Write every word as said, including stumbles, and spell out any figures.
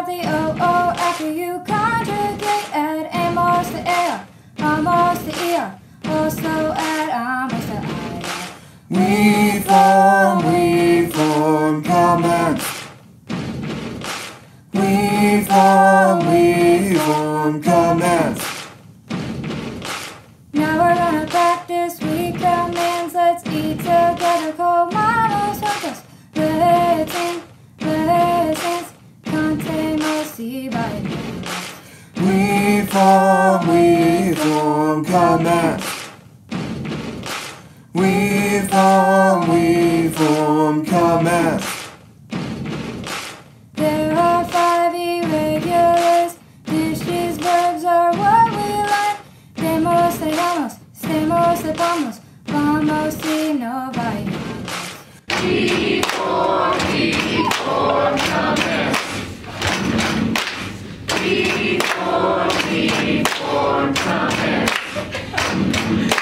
of the O O after you conjugate at amos the air, almost the ear, also at almost the eye. We form, we form comments. We form, we form comments. Now we're gonna practice we commands. Let's eat together, call manos juntos. Listen, listen, contemos si bailamos. We form, we form comments. We form, we form comments. There are five irregulars. Dishes, verbs are what we learn. Demos, le damos, stemos, le vamos, vamos y no bailamos. We form, we form comments. We form, we form comments.